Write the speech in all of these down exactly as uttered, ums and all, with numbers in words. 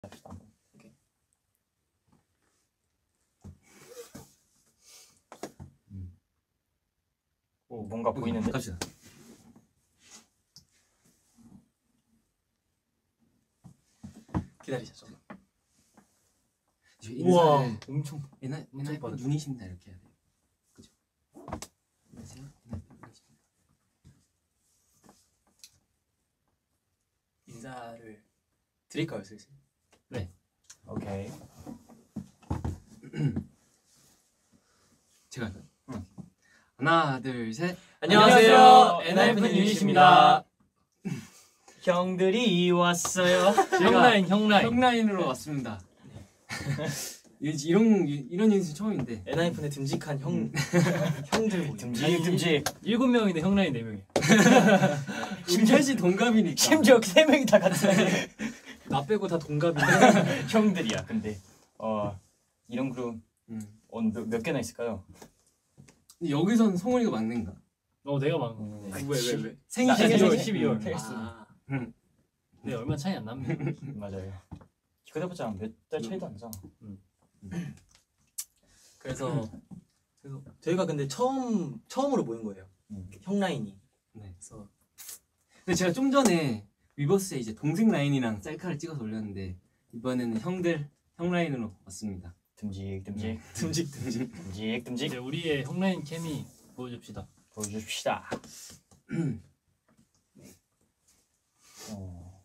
오케이. 음. 오, 뭔가 보이는데? 갑시다. 기다리자 좀. 우와, 엄청 옛날 옛날 빠르다. 눈이십니다 이렇게 해야 돼요. 그죠? 안녕하세요. 옛날 눈이십니다. 인사를 드릴까요, 슬슬? 네. 오케이. 제가 할까요? 응. 하나, 둘, 셋. 안녕하세요, 엔하이픈 유닛입니다. 형들이 왔어요. 형라인, 형라인. 형라인으로 왔습니다. 이런 이런 유닛은 처음인데. 엔하이픈의 듬직한 형 형들 모임. 듬직 듬직. 일곱 명인데 형라인 네 명이야. 심지어 씨 동갑이니까. 심지어 세 명이 다 같은 애. 나 빼고 다 동갑인데 형들이야. 근데 어 이런 그룹 음. 어, 몇, 몇 개나 있을까요? 근데 여기선 성훈이가 막내인가? 어 내가 막 왜 왜 왜? 생일 나- 생일 십이월 생일. 십이월. 음. 아, 네 얼마 차이 안 납니다. 맞아요. 그때부터 몇 달 차이도 안 나잖아. 그래서 그래서 저희가 근데 처음 처음으로 모인 거예요. 음. 형 라인이. 네. 그래서 근데 제가 좀 전에 위버스에 이제 동생 라인이랑 셀카를 찍어서 올렸는데 이번에는 형들 형 라인으로 왔습니다. 듬직 듬직 듬직 듬직. 듬직 듬직 이제 우리의 형라인 케미 보여줍시다. 보여줍시다. 어,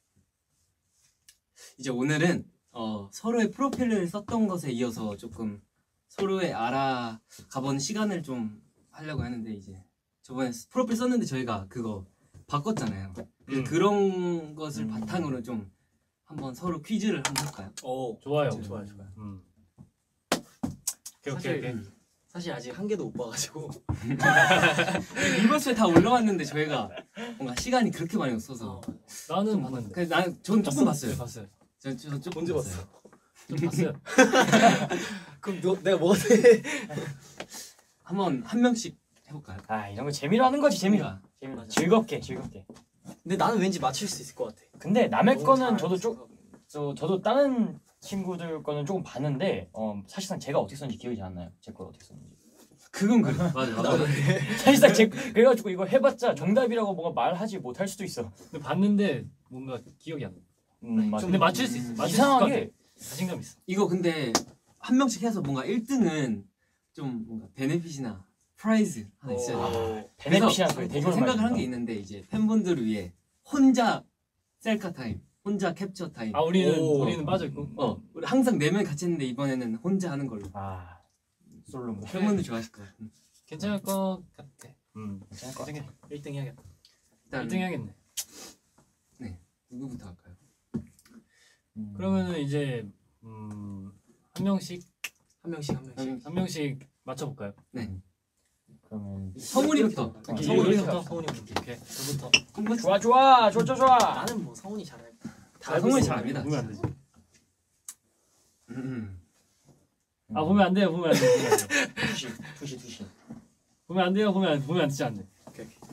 이제 오늘은 어, 서로의 프로필을 썼던 것에 이어서 조금 서로의 알아가본 시간을 좀 하려고 하는데 이제 저번에 프로필 썼는데 저희가 그거 바꿨잖아요. 그래서 음. 그런 것을 음. 바탕으로 좀 한번 서로 퀴즈를 한번 할까요? 오, 좋아요. 좋아요, 좋아요. 음. 오케이 사실- 오케이 오케이. 사실 아직 한 개도 못 봐가지고. 리버스에 다 올라왔는데 저희가 뭔가 시간이 그렇게 많이 없어서 어, 나는 봤는데. 그래서 나는 전 조금 봤어요. 네, 봤어요. 저, 저 조금 언제 봤어요. 좀 봤어요. 그럼 너 내가 뭐가 돼? 한번 한 명씩 해볼까요? 아 이런 거 재미로 하는 거지 재미로. 재미로 맞아. 즐겁게 즐겁게. 근데 나는 왠지 맞출 수 있을 것 같아. 근데 남의 너무 거는 잘 저도 좀 생각하고. 저, 저도 다른 친구들 거는 조금 봤는데 어 사실상 제가 어떻게 썼는지 기억이 잘 안 나요. 제 걸 어떻게 썼는지. 그건 그래. 맞아. 맞아. 사실상 제 그래가지고 이거 해봤자 정답이라고 뭔가 말하지 못할 수도 있어. 근데 봤는데 뭔가 기억이 안 나. 음 맞아. 근데 맞출 수 있어. 맞출 수 있을 것 이상하게 같아. 자신감 있어. 이거 근데 한 명씩 해서 뭔가 일 등은 좀 뭔가 베네핏이나 프라이즈 하나 있어야 돼. 오. 베네핏이랑 그래서 되게 생각을 한 게 있는데 이제 팬분들을 위해 혼자 셀카 타임, 혼자 캡처 타임. 아 우리는 오. 우리는 빠져 있고. 어, 우리 항상 네 명 같이 했는데 이번에는 혼자 하는 걸로. 아 솔로 팬분들 좋아하실 것 같은. 괜찮을 것 같아. 음 괜찮을 것 같아. 괜찮게 일 등 해야겠다. 일단 일 등 해야겠네. 누구부터 할까요? 음. 그러면은 이제 음, 한 명씩 한 명씩 한 명씩. 한 명씩 맞춰볼까요? 그러면 성훈이부터. 어, 오케이, 성훈이부터. 성훈이부터. 성훈이부터. 오케이. 저부터. 좋아 좋아 좋아 좋아 좋아. 나는 뭐 성훈이 잘해. 다 아, 알고 성훈이 있어. 잘합니다. 보면 안 되지. 음. 아 보면 안 돼요. 보면 안 돼요. 보면 안 돼요. 투시 투시 투시. 보면 안 돼요. 보면 안, 보면 안 진짜 안 돼. 오케이 오케이.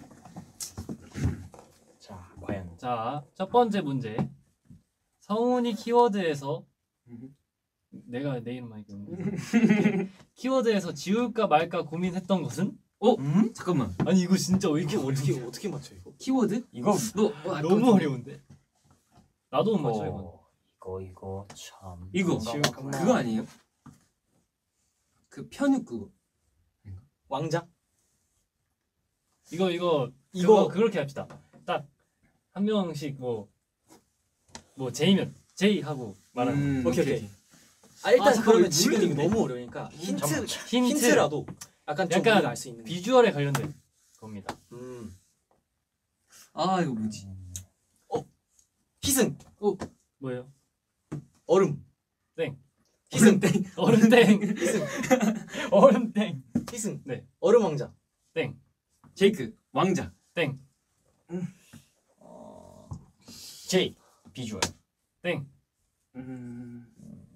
자 과연 자, 첫 번째 문제. 성훈이 키워드에서 내가 내 이름만 읽었는데 키워드에서 지울까 말까 고민했던 것은? 어? 음? 잠깐만. 아니 이거 진짜 왜 이렇게 이게 어렵지? 어떻게 어떻게 맞춰 이거? 키워드? 이거 너 어, 알것 너무 같은데? 어려운데? 나도 못 맞춰 이거. 어, 이거 이거 참 이거 뭔가 그거 아니에요? 그 편육 그거. 왕자? 이거 이거 이거- 이거 그렇게 합시다. 딱 한 명씩 뭐 뭐 제이면 제이 하고 말하는 거. 음, 오케이, 오케이. 아 아, 일단 잠깐만, 그러면 이거 지금 이거 모르겠는데? 너무 어려우니까 힌트 잠깐만. 힌트. 힌트라도 약간 좀 약간 우리가 알 수 있는. 비주얼에 관련된 겁니다. 음. 아 이거 뭐지? 희승. 뭐예요? 얼음. 땡. 희승. 얼음땡. 희승. 얼음땡. 희승. 네. 얼음 왕자. 땡. 제이크 왕자. 땡. 어, 제이 비주얼. 땡. 음.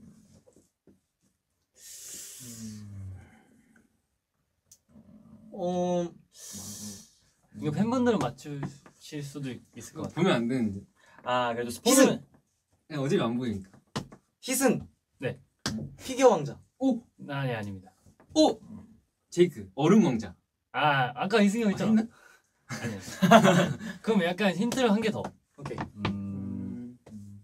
어. 이거 팬분들은 맞추실 수도 있을 것 같아요. 보면 안 되는데. 아 그래도 희승! 스포는 그냥 어차피 안 보이니까. 희승. 네. 피겨 왕자. 아니 아닙니다. 오 제이크 얼음 왕자. 아 아까 이승이 형 있잖아. 아, 아니요. 그럼 약간 힌트를 한 개 더. 오케이. 음.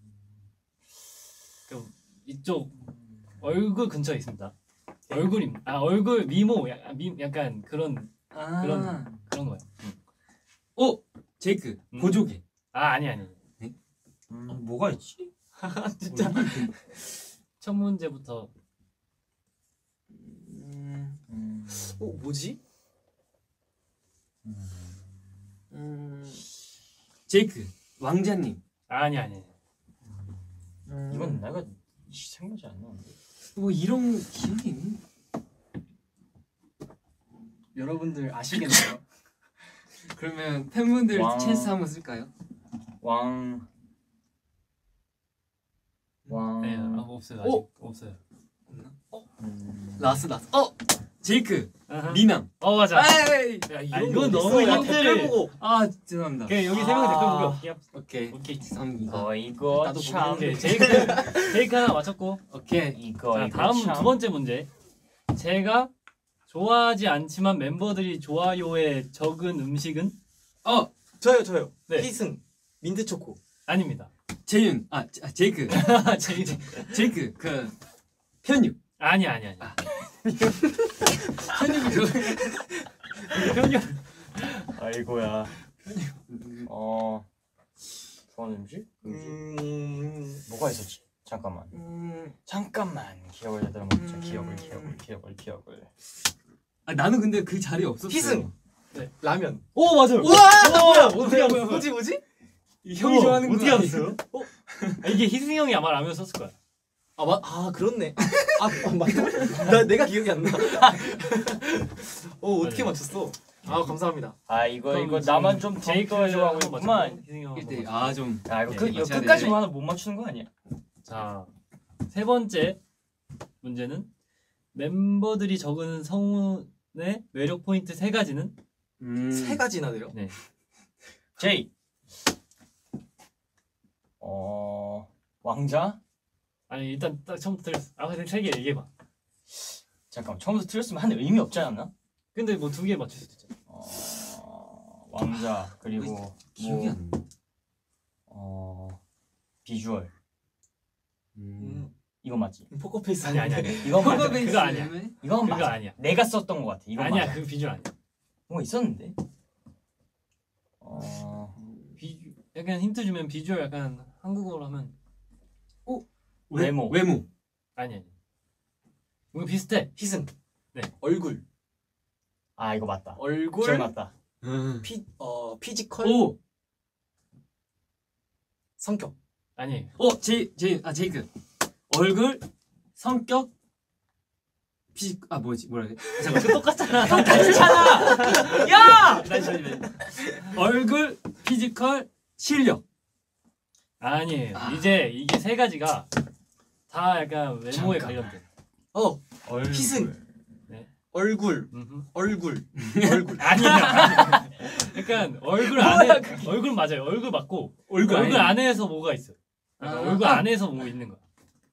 그럼 이쪽 얼굴 근처에 있습니다. 얼굴임. 아 얼굴 미모 약간, 미, 약간 그런 아. 그런 그런 거예요. 오 제이크 음. 보조개. 아 아니 아니. 음, 뭐가 있지? 진짜. 첫 문제부터 음, 음. 어 뭐지? 음, 제이크 왕자님. 아니 아니. 이건 내가 생각이 안 나는데. 뭐 이런 기억이 있는? 여러분들 아시겠네요. 그러면 팬분들 왕. 찬스 한번 쓸까요? 왕. 왕. 네, 아, 없어요. 아직 오! 없어요. 음. 라스 라스. 어 제이크 아하. 미남. 어 맞아. 에이. 야, 아, 이런 이건 거 너무 어딨어? 야, 힌트를- 댓글 보고. 아 죄송합니다. 오케이 여기 세 명 댓글 아. 보기 없게. 오케이. 오케이. 죄송합니다. 이거 이거 나도 참. 오케이 제이크 제이크 하나 맞췄고. 오케이. 이거 자 이거 다음 참. 두 번째 문제. 제가 좋아하지 않지만 멤버들이 좋아요에 적은 음식은 어 저요 저요. 네. 희승. 민트 초코. 아닙니다. 재윤 아 제- 아, 제이크 제이크 제이크 그 편육. 아니 아니 아니. 편육이 저. 편육. 아이고야. 어. 좋아하는 음식? 음식? 음. 뭐가 있었지? 잠깐만. 음, 잠깐만. 기억을 제대로 먹자. 음. 기억을 기억을 기억을 기억을. 아 나는 근데 그 자리에 없었어요. 희승. 라면. 오 맞아요. 우와! 뭐야? 뭐야, 어떻게 뭐야, 알았어? 뭐야. 뭐지 뭐지? 이 형이 좋아하는 거 어떻게 아니에요? 알았어요? 아, 이게 희승이 형이 아마 라면 썼을 거야. 아, 마, 아 그렇네. 아, 아 맞다. 나 내가 기억이 안 나. 어 어떻게 맞아요. 맞췄어? 아 감사합니다. 아 이거 그럼 이거 지금 나만 좀 제이크가 제이크가 좋아하고 한번 있구만. 맞췄고, 희승이 형 일 대 한번 일. 아 좀. 야 이거 네, 그 이거 맞춰야 끝까지 되네. 하나 못 맞추는 거 아니야? 자, 세 번째 문제는 멤버들이 적은 성훈의 매력 포인트 세 가지는 음. 세 가지나 돼요? 네. 제이. 어 왕자? 아니 일단 딱 처음부터 틀렸어. 아 근데 세 개 얘기해 봐. 잠깐 처음부터 틀렸으면 한 의미 없지 않았나? 근데 뭐 두 개 맞출 수도 있잖아. 어 왕자 그리고 기억이 뭐, 안 나. 어 비주얼 음. 이거 맞지? 포커페이스 아니 아니 아니. 이건 맞아. 포커베이스 그거 아니야. 때문에? 이건 그거 맞아. 아니야. 내가 썼던 거 같아. 이건 아니야 맞아. 그 비주얼 아니야. 뭔가 있었는데. 어 비주 약간 힌트 주면 비주얼 약간 한국어로 하면 외- 외모. 외모. 아니 아니. 뭔가 비슷해. 희승. 네. 얼굴. 아 이거 맞다. 얼굴. 기억났다. 음. 피, 어, 피지컬. 오. 성격. 아니. 어 제이 제이 아 제이크. 얼굴 성격 피. 아 뭐지 뭐라 해? 잠깐. 똑같잖아. 괜찮아. 야! 다시 다시 다시. 얼굴 피지컬 실력. 아니에요. 아. 이제 이게 세 가지가 다 약간 외모에 잠깐만. 관련돼. 어, 얼굴. 희승. 네. 얼굴. 음흠. 얼굴. 얼굴. 아니야. 약간 얼굴 안에 얼굴 맞아요. 얼굴 맞고 얼굴 얼굴 아니야. 안에서 뭐가 있어. 약간 아. 얼굴 아. 안에서 뭐 있는 거야.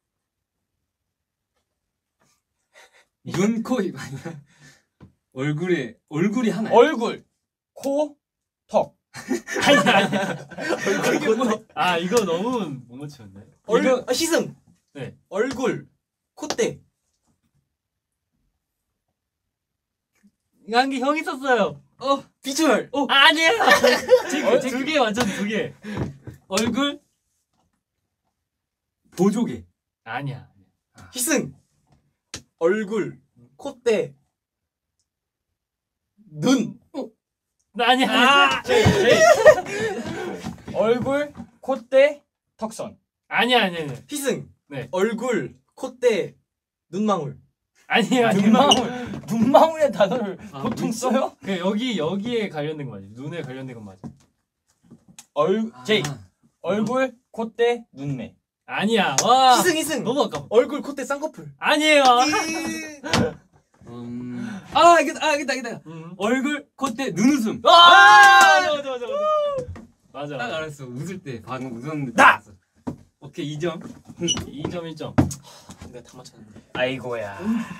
눈, 코, 입 아니야. 얼굴에 얼굴이 하나야. 얼굴. 코. 턱. 아니 아니. 얼굴. 뭐, 아 이거 너무 못 맞추는데. 얼굴. 이거- 아, 희승. 네. 얼굴. 콧대. 한 개 형이 썼어요. 어 비주얼. 어. 아니야. 제이크 두 개 완전 두 개. 얼굴 보조개. 아니야. 희승. 얼굴. 콧대. 눈. 나 아니야. 아! 제이, 제이. 얼굴, 콧대, 턱선. 아니야 아니야 아니야. 희승. 네. 얼굴. 콧대. 눈망울. 아니야 아니야. 눈망울. 눈망울의 단어를 아, 보통 뭐지? 써요? 그 여기 여기에 관련된 거 맞아. 눈에 관련된 건 맞아. 얼 제이. 아, 얼굴, 콧대, 눈매. 아니야. 와. 희승 희승. 너무 아까워. 얼굴 콧대 쌍꺼풀. 아니에요. 음. 아 알겠다 아 알겠다 알겠다. 음. 얼굴 콧대 눈웃음. 아! 맞아 맞아 맞아 맞아. 맞아. 딱 알았어. 웃을 때 방금 웃었는데. 나! 알았어. 오케이 이 점. 이 점 일 점. 내가 다 맞췄는데. 아이고야.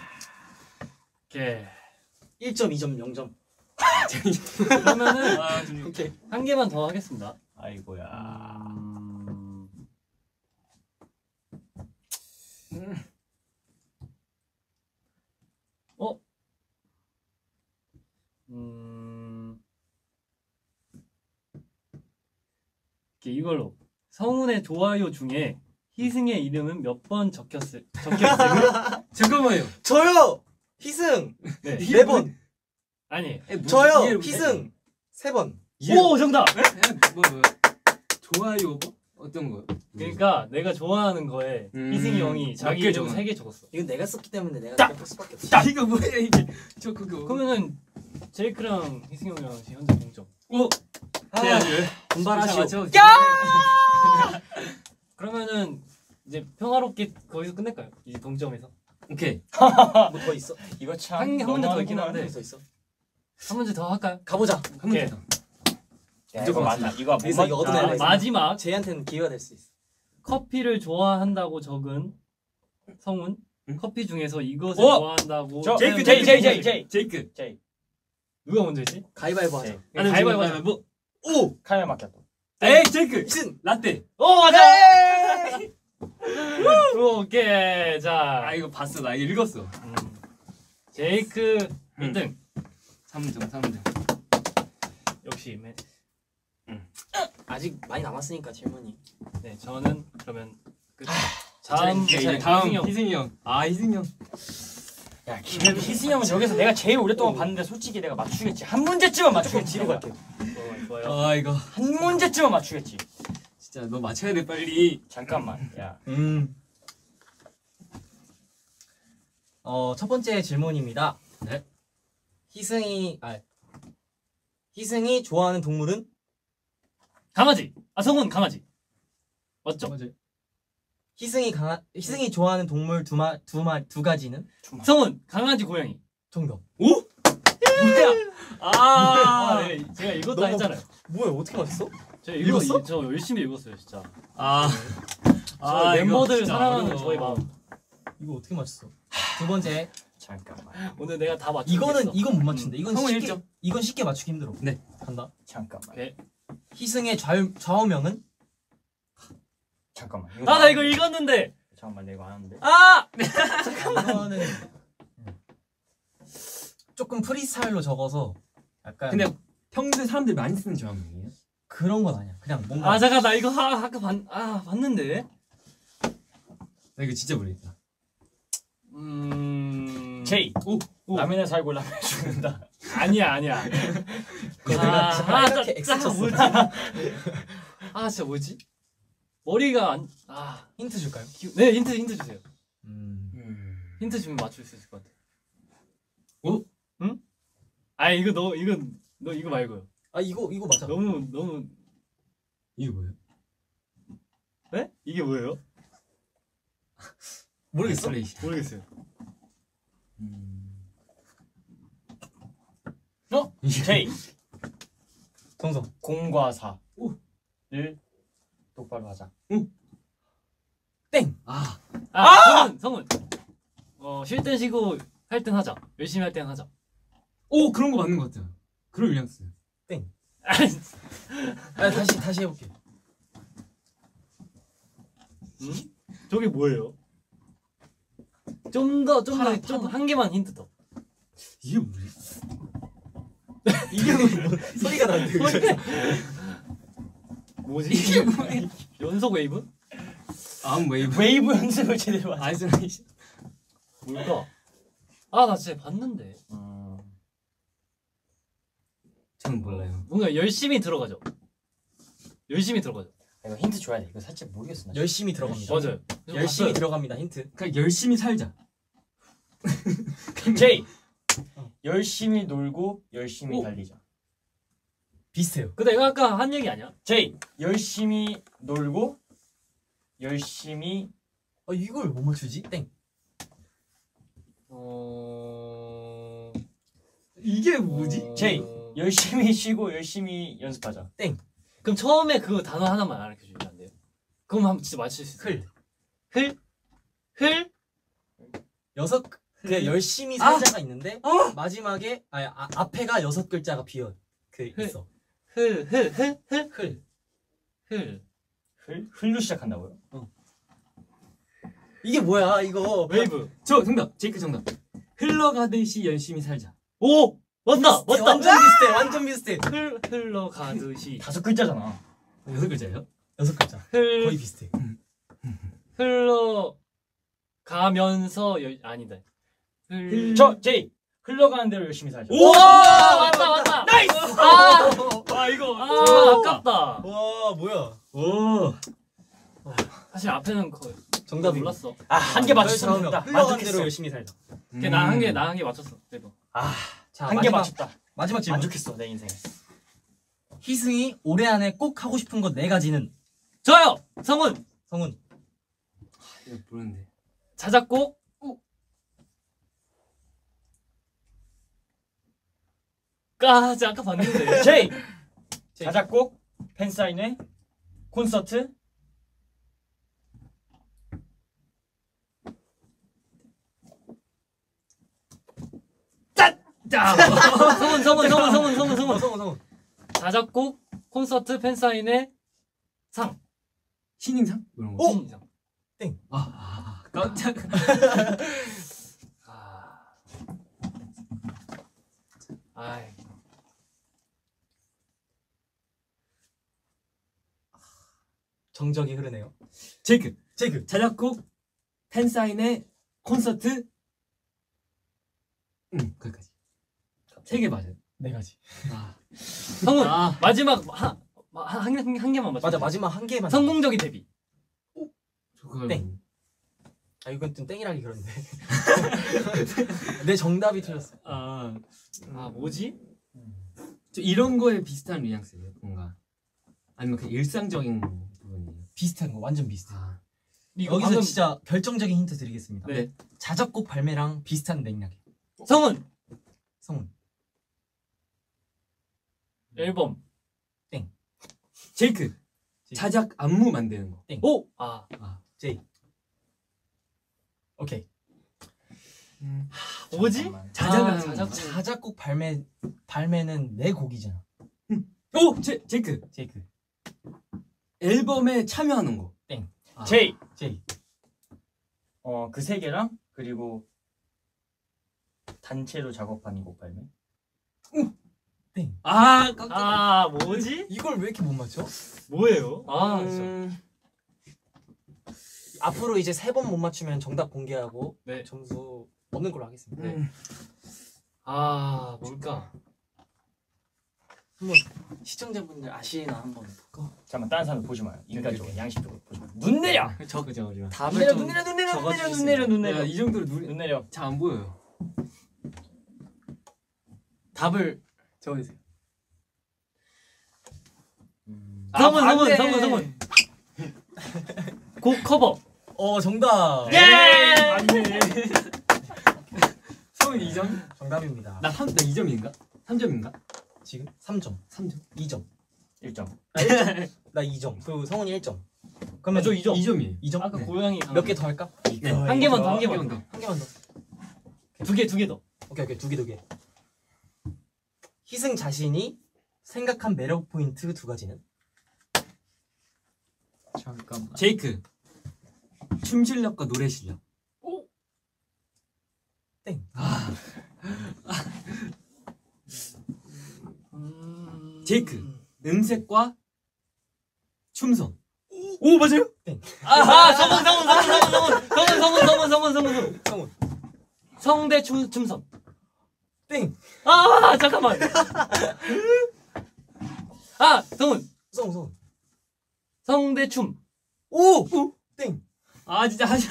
오케이. 일 점, 이 점, 영 점. 그러면은 아, 좀... 오케이. 한 개만 더 하겠습니다. 아이고야. 음... 어? 음... 이렇게 이걸로 성훈의 좋아요 중에 희승의 이름은 몇 번 적혔을 적혔을 잠깐만요. 저요! 희승! 네. 네 번! 아니. 에, 뭐, 저요! 이해를 못해. 희승! 세 번! 오 정답. 에? 뭐, 뭐 좋아요 뭐? 어떤 거? 그러니까 내가 좋아하는 거에 음, 희승이 형이 자기 몇 개 이름 적어? 세 개 적었어. 이건 내가 썼기 때문에 내가 딱! 뺄 수밖에 없어. 야 이거 뭐야 이게? 저 그거. 그러면은 제이크랑 희승이 형이랑 지금 현재 동점. 오. 아, 해야지. 분발하시오. 야! 그러면은 이제 평화롭게 거기서 끝낼까요? 이제 동점에서. 오케이. 뭐 더 있어? 이거 참. 한 개- 한 문제 더 있긴 너무하구만. 한데. 네. 더 있어? 한 문제 더 할까요? 가보자. 한 문제 더. 야, 이거 무조건 맞나? 이거 못 여기서 이거 맞- 얻어내야 아, 돼. 마지막 쟤한테는 기회가 될 수 있어. 커피를 좋아한다고 적은 성훈. 응? 커피 중에서 이것을 어? 좋아한다고. 저 제이크, 제이 제이 제이크, 제이 제이 제이크. 제이. 누가 먼저 했지? 가위바위보 하자. 제이. 아니, 가위바위보 하자. 뭐? 오! 카메라 맡겼다. 에이 제이크. 희승! 라떼. 오 맞아. 네! 오케이 자. 아 이거 봤어 나 이거 읽었어. 음. 제이크 일 등. 삼 점 삼 점. 역시 맨. 아직 많이 남았으니까 질문이. 네 저는 그러면 끝. 다음 다음 이제 차례 다음 희승이 형. 희승이 형. 아 희승이 형. 야, 김 희승이 형은 여기서 내가 제일 오랫동안 봤는데 솔직히 내가 맞추겠지. 한 문제쯤은 맞추겠지. 뒤로 갈게. 어, 좋아요. 아 이거 한 문제쯤은 맞추겠지. 진짜 너 맞춰야 돼 빨리. 잠깐만. 야. 음. 어, 첫 번째 질문입니다. 네. 희승이 아 희승이 좋아하는 동물은? 강아지. 아 성훈 강아지. 맞죠? 맞아. 희승이 강아 희승이 좋아하는 동물 두마 두마 두 가지는? 성훈 강아지 고양이. 정답. 뭐야? 아, 아. 네, 제가 이것도 너무- 했잖아요. 뭐야 어떻게 맞췄어? 제가 읽었어? 읽었어? 저 열심히 읽었어요 진짜. 아. 저 아, 이거 멤버들 진짜 사랑하는 어려워. 저희 마음. 이거 어떻게 맞췄어? 두 번째. 잠깐만. 오늘 내가 다 맞추. 이거는 이건 못 맞춘다. 이건 성훈 일 쉽게 점. 이건 쉽게 맞추기 힘들어. 네. 간다. 잠깐만. 오케이. 희승의 좌우 좌우명은? 잠깐만. 아나 이거 읽었는데. 잠깐만 내가 안 하는데. 아! 이거는 조금 프리스타일로 적어서 약간 근데 평소에 사람들이 많이 쓰는 저항이에요? 그런 건 아니야. 그냥 뭔가 아 잠깐 나 이거 하, 아까 봤, 아 봤는데. 나 이거 진짜 모르겠다. 음. 제이. 오. 오. 라면에 살고 라면에 죽는다. 아니야 아니야. 그거 아, 내가 진짜 아, 빨갛게 짜- X 짜- 쳤어. 뭐지? 아 진짜 뭐지? 머리가 안. 아. 힌트 줄까요? 기... 네 힌트 힌트 주세요. 음. 음. 힌트 주면 맞출 수 있을 것 같아. 어? 응? 아 이거 너 이건 너 이거 말고요. 아 이거 이거 맞아. 너무 너무. 이게 뭐예요? 네? 이게 뭐예요? 모르겠어? 아이솔레이션. 모르겠어요. 음. 어? 제이. 정성. 공과 사를 오. 똑바로 하자. 땡. 아. 아, 성훈 성훈. 어 쉴 땐 쉬고 할 땐 하자. 열심히 할 땐 하자. 오 그런 거 맞는 것 같아요. 그런 뉘앙스. 아니, 아 다시 다시 해볼게. 음? 저게 뭐예요? 좀 더 좀 더 파라, 좀 한 개만 힌트 더. 이게 뭐지? 이게 뭐 소리가 나는데. 뭐지? 이게 뭐야? 연속 웨이브? 암 웨이브. 웨이브 연습을 제대로 하자. 아이솔레이션. 뭘까? 아 나 진짜 봤는데. 음. 저는 몰라요. 뭔가 열심히 들어가죠. 열심히 들어가죠. 이거 힌트 줘야 돼. 이거 살짝 모르겠어. 나. 열심히 들어갑니다. 맞아요. 열심히 봤어요. 들어갑니다. 힌트. 그냥 열심히 살자. 제이. 열심히 놀고 열심히 오. 달리자. 비슷해요. 근데 이거 아까 한 얘기 아니야? 제이. 열심히 놀고 열심히 아 이걸 못 맞추지? 땡. 어. 이게 뭐지? 어... 제이. 열심히 쉬고 열심히 연습하자. 그럼 처음에 그 단어 하나만 알려주시면 안 돼요? 그럼 한번 진짜 맞출 수 있어. 흘. 흘? 흘? 여섯 그 열심히 아! 살자가 있는데 어! 마지막에 아니 아, 앞에가 여섯 글자가 비어 그 흘. 있어. 흘, 흘, 흘, 흘, 흘. 흘. 흘 흘로 시작한다고요? 이게 뭐야 이거? 웨이브. 저 정답. 제이크 정답. 흘러가듯이 열심히 살자. 오! 맞다! 비슷해, 맞다! 완전 비슷해. 완전 비슷해. 흘, 흘러가듯이. 다섯 글자잖아. 여섯 글자예요? 여섯 글자. 흘, 거의 비슷해. 흘러가면서 열, 아니다. 흘. 저 제이 흘러가는 대로 열심히 살자. 오! 맞다, 맞다! 나이스! 아! 아 이거. 아, 아깝다. 와 뭐야? 오. 사실 앞에는 거의 정답이 몰랐어. 아, 한 개 맞췄으면 그래서 된다. 흘러가는 만족했어. 대로 열심히 살자. 음. 나 한 개, 나 한 개 맞췄어. 그래도. 아, 자 한 개 마지막, 맞췄다. 마지막 질문. 만족했어 내 인생에. 희승이 올해 안에 꼭 하고 싶은 것 네 가지는? 저요! 성훈! 성훈. 이거 모르는데. 자작곡. 까, 지 아까 봤는데. 제이 자작곡, 팬사인회, 콘서트. 자! 성훈, 성훈, 성훈, 성훈, 성훈, 어, 성훈. 성훈 성훈. 자작곡, 콘서트, 팬사인회, 상. 신인상? 이런 거. 오! 신인상. 아, 아, 깜짝. 아. 아이. 정적이 흐르네요. 제이크. 제이크. 자작곡, 팬사인회, 콘서트. 응, 거기까지. 세 개 맞아요. 네 가지. 아, 성훈, 아. 마지막 한, 한, 한, 한 개만 맞춰. 맞아 마지막 한 개만. 성공적인 데뷔. 그걸 땡. 아 이건 좀 땡이라기 그런데. 내 정답이 틀렸어. 아, 아, 뭐지? 저 이런 거에 비슷한 뉘앙스예요. 뭔가 아니면 그냥 일상적인 부분이에요. 비슷한 거 완전 비슷해. 아, 이거 여기서 방금- 진짜 결정적인 힌트 드리겠습니다. 네. 자작곡 발매랑 비슷한 맥락이에요. 성훈, 성훈. 앨범. 제이크. 자작 안무 만드는 거. 오! 아, 제이. 오케이. 뭐지? 잠깐만. 자작은 아, 자작. 자작- 자작곡 발매 발매는 내 곡이잖아. 오, 제 제이크. 제이크. 앨범에 참여하는 거. 아. 제이 제이. 어 그 세 개랑 그리고 단체로 작업한 곡 발매. 아, 깜짝. 아, 뭐지? 이걸 왜 이렇게 못 맞춰? 뭐예요? 아, 진짜. 음, 앞으로 이제 세 번 못 맞추면 정답 공개하고 네. 점수 없는 걸로 하겠습니다. 네. 음. 아, 뭘까? 한번 시청자분들 아시나 한번. 잠깐만 다른 사람 보지 마요. 인간적으로 양심적으로 보지 마요. 눈 내려. 저 그죠, 그죠. 눈 답을 내려 좀 눈 내려 눈 내려 눈 내려 적어주실 눈 내려 눈 야, 내려 이 정도로 눈, 눈 내려. 잘 안 보여요. 답을 적어주세요. 음. 성훈, 아, 성훈, 반대. 성훈, 성훈. 곡 커버. 어 정답. 예! 맞네. 성훈 이 점? 정답입니다. 나 삼, 나 이 점인가? 삼 점인가? 지금 삼 점, 삼 점. 이 점. 일 점. 나 이 점. 그리고 성훈이 일 점. 아, 그러면 저 이 점. 이 점이에요. 이 점? 아까 네. 고양이 몇 개 더 할까? 네. 한 개만 더, 한 개만 한 더. 더. 한 개만 더. 두 개, 두 개 더. 오케이 오케이 두 개 두 개. 희승 자신이 생각한 매력 포인트 두 가지는? 잠깐만. 제이크. 춤 실력과 노래 실력. 땡. 아. 음... 제이크. 음색과 춤선. 오 맞아요? 땡. 아하, 성훈, 성훈, 성훈, 성훈, 성훈, 성훈, 성훈, 성훈, 성훈, 성훈. 성훈. 성대 춤, 춤선. 땡. 아, 잠깐만. 아, 성훈. 성훈 성훈. 성대 춤. 오! 오! 땡. 아 진짜 하지.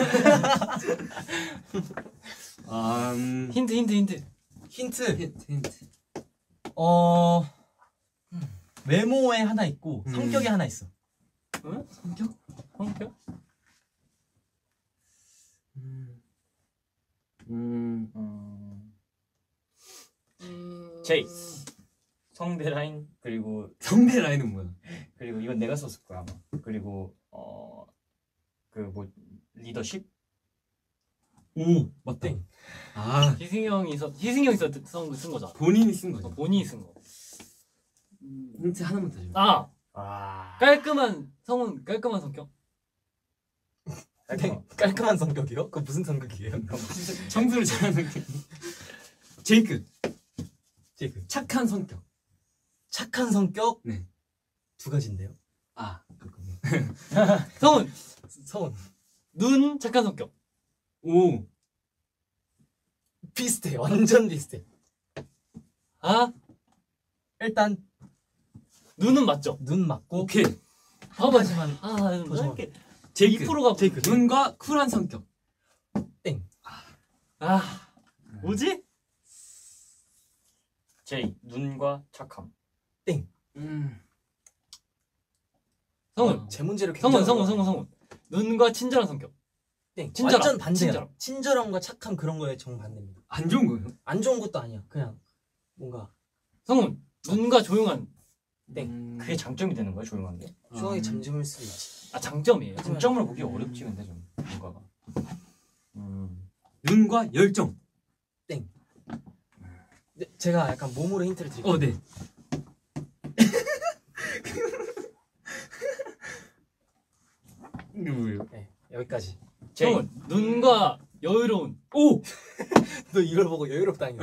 아, 음. 힌트, 힌트, 힌트. 힌트. 힌트, 힌트. 어 외모에 하나 있고 음. 성격에 하나 있어. 응? 성격? 성격? 음. 음. 음. 제이. 성대 라인 그리고 성대 라인은 뭐야? 그리고 이건 내가 썼을 거야 아마. 그리고 어 그 뭐 리더십? 오 맞다. 땡. 아 희승이 형이 써 희승이 형이 써- 쓴, 쓴 거잖아. 본인이 쓴 어, 거죠. 본인이 쓴 거. 음, 힌트 하나만 더 줘. 아 아 깔끔한 성훈 깔끔한 성격. 땡. 깔끔한 성격이요? 그 무슨 성격이에요? 청소를 잘하는 게. 제이크 제이크. 착한 성격. 착한 성격? 네. 두 가지인데요. 아 그렇군요. 성훈 서운. 눈 착한 성격. 오 비슷해. 완전 비슷해. 아 일단 눈은 맞죠? 눈 맞고 오케이. 한 가지만. 아 더 좋아. 이렇게 제이크 이 프로가 제이크. 눈과 쿨한 성격. 아 뭐지? 제이 눈과 착함. 음. 성훈 어. 제 문제를 성훈 굉장히 성훈 성훈 성훈 눈과 친절한 성격. 땡. 친절함. 완전 반대야. 친절함. 친절함과 착함 그런 거에 정반대입니다. 안 좋은 거예요? 안 좋은 것도 아니야. 그냥 뭔가 성훈 눈과 조용한. 땡. 음. 그게 장점이 되는 거야 조용한 게? 조용하게 음. 잠잠할 수 있지. 아 장점이에요. 장점을 보기 어렵지 근데 좀 뭔가가. 음. 눈과 열정. 네, 제가 약간 몸으로 힌트를 드릴게요. 어 네. 누구예요? 네, 여기까지. 제이 성훈 눈과 여유로운. 오 너 이걸 보고 여유롭다니.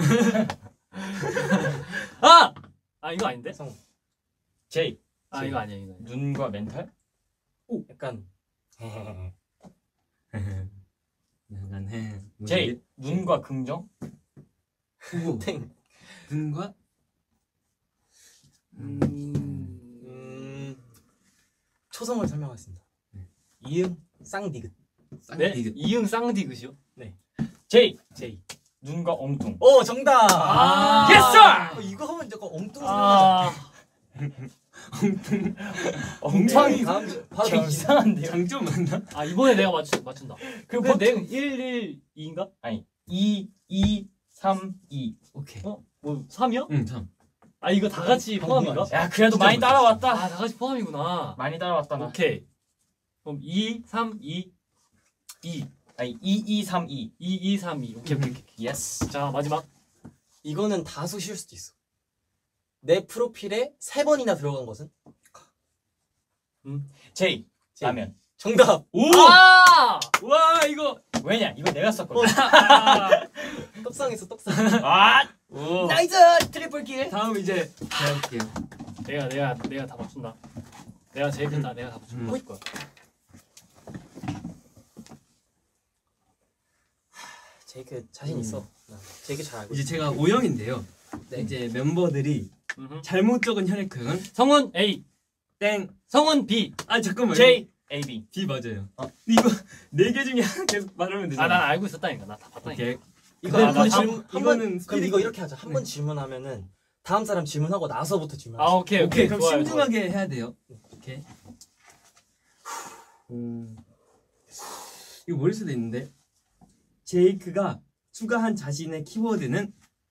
아! 아 이거 아닌데? 성우. 제이 아 이거 아니야 이거. 아니야. 눈과 멘탈? 약간 약간 해. 제이 눈과 긍정? 오 땡. 눈과 음... 음, 초성을 설명하겠습니다. 이응 쌍디귿. 네? 쌍디귿. 이응 쌍디귿이요? 제이 제이. 눈과 엉뚱. 오 정답. 아. 예스! 어, 이거 하면 약간 엉뚱 아, 엉망이 다음 주 바로 제 다음 주. 이상한데요? 장점 맞나? 아 이번에 내가 맞춘, 맞춘다. 그 근데 내가 일, 일, 이인가? 이, 이, 삼, 이. 오케이. 어? 뭐 삼이야? 응 참. 아 이거 다 같이 포함인가? 야 그래도 진짜 많이 멋있어. 따라왔다. 아 다 같이 포함이구나. 많이 따라왔다 나. 오케이. 그럼 이, 삼, 이, 이, 아니 이, 이, 삼, 이. 이, 이, 삼, 이. 오케이 오케이. 오케이. 예스. 자 마지막. 이거는 다소 쉬울 수도 있어. 내 프로필에 세 번이나 들어간 것은? 제이 제이. 라면. 정답. 오. 아! 와 이거. 왜냐? 이거 내가 썼거든. 떡상했어 떡상. 아! 오. 나이스 트리플 킬. 다음 이제 제가 할게요. 내가 내가 내가 다 맞춘다. 내가 제일 큰다. 내가 다 맞춘 음. 거 거야. 제이크 자신 있어. 나 제이크 잘 알고 이제 있어. 제가 오형인데요. 네. 이제 멤버들이 음흠. 잘못 적은 혈액형은 성훈 A, 땡. 성훈 B. 아 잠깐만요. 제이 A, B. B 맞아요. 어? 근데 이거 네 개 중에 하나 계속 말하면 되잖아. 아 난 알고 있었다니까. 나 다 봤다니까. 오케이. 이거 아, 한 나 번 한- 질문 한 이거는 번 그럼 스피드- 이거 이렇게 하자. 한 번 네. 질문하면은 다음 사람 질문하고 나서부터 질문. 아 오케이 오케이. 오케이 그럼 좋아요, 신중하게 해야 돼요. 오케이. 음. 이거 머릿속에 있는데 제이크가 추가한 자신의 키워드는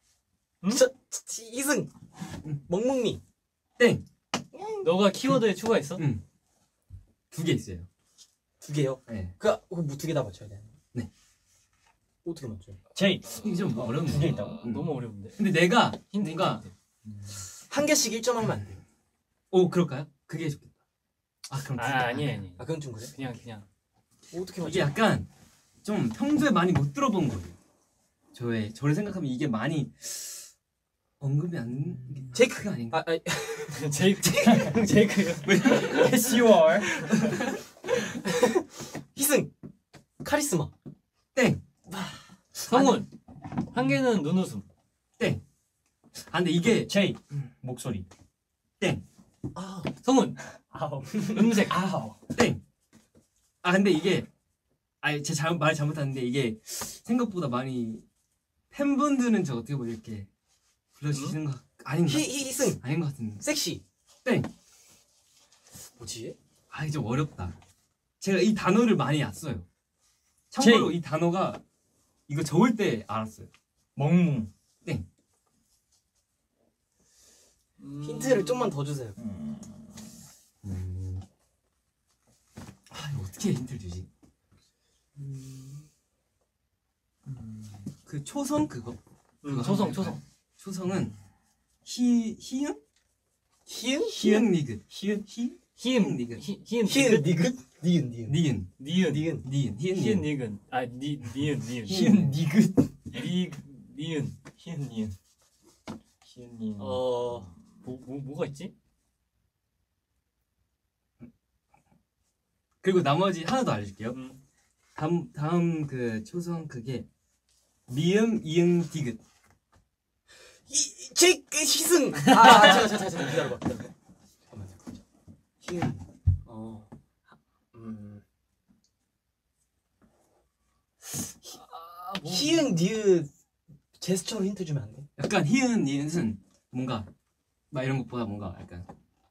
이승. 멍멍미. 땡. 좋아요. 너가 키워드에 추가했어? 응. 두 개 있어요. 두 개요. 네. 그뭐두 개 다 맞춰야 돼. 네. 어떻게 맞춰요? 제이 이게 좀 어려운데. 두 개 있다고? 응. 너무 어려운데. 근데 내가 힌트 뭔가 힌트. 한 개씩 일 점 하면 안 돼. 오 그럴까요? 그게 좋겠다. 아 그럼 아 두 개. 아니 아니. 아 그건 좀 그래? 그냥 그냥. 어떻게 이게 맞춰? 약간 좀 평소에 많이 못 들어본 거예요. 저의 저를 생각하면 이게 많이 언급이 안 제이크. 아닌가? 아, 아 제이크 제이크. Yes you are. 희승. 카리스마. 땡. 성훈 한 개는 눈웃음. 아 근데 이게 제이 목소리. 아 성훈 아우. 음색. 아우. 땡. 아 근데 이게 아니 제 잘못 말 잘못하는데 이게 생각보다 많이 팬분들은 저 어떻게 보면 이렇게 불러주시는 거 아닌가? 희, 희 희승. 아닌 것 같은데. 섹시. 땡. 뭐지? 아 이게 좀 어렵다. 제가 이 단어를 많이 안 써요. 참고로 이 단어가 이거 적을 때 알았어요. 멍뭉. 음... 힌트를 좀만 더 주세요. 음. 음. 아 이거 어떻게 힌트를 주지? 그 초성 그거. 음, 초성 초성. 초성은 히 히응 히응? 히응 니긋 히읗 히 히은 니근. 히- 히은 히응 니근 니근 니은 니은 니은 니은 니은 니은 히응 히은 니은 니근 아니 니은 니은 히읗 니긋 니 니은 히읗 니은 히읗 니은 어 뭐, 뭐 뭐가 있지? 그리고 나머지 하나 더 알려줄게요. 음. 다음 다음 그 초성 그게 미음 이응 디귿. 제 희승 아 잠깐 잠깐 잠깐 기다려봐 기다려봐 잠깐만 잠깐만 희응 어 음. 아, 뭐. 희응 니은 제스처로 힌트 주면 안 돼? 약간 히응 니은은 뭔가 막 이런 것보다 뭔가 약간